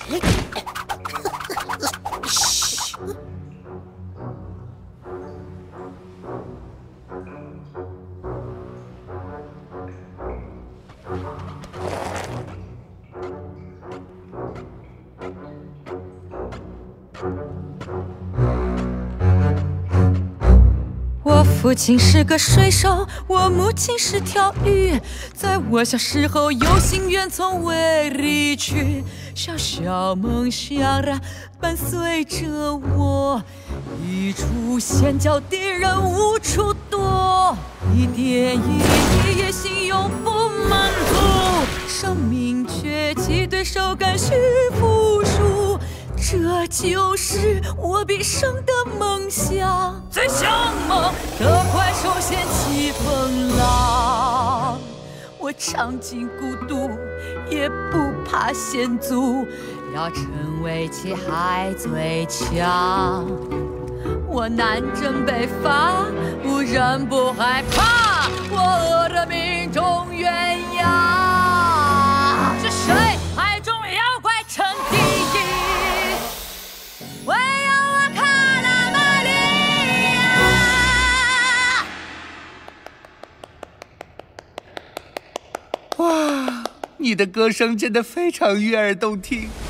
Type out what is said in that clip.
我父亲是个水手，我母亲是条鱼。在我小时候，有心愿从未离去，小小梦想啊，伴随着我。一出现，叫敌人无处躲，一点一滴野心永不满足，生命崛起，对手敢需服输。这就是我毕生的梦想，最像梦的怪兽掀起风浪。我尝尽孤独，也不怕险阻，要成为其海最强。我南征北伐，无人不害怕，我饿得命中鸳鸯。是谁海中妖怪称第一？唯有我卡纳玛利亚！ 哇，你的歌声真的非常悦耳动听。